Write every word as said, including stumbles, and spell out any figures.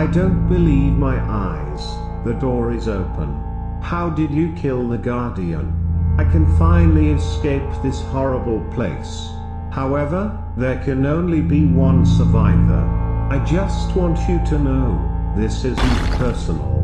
I don't believe my eyes. The door is open. How did you kill the Guardian? I can finally escape this horrible place. However, there can only be one survivor. I just want you to know, this isn't personal.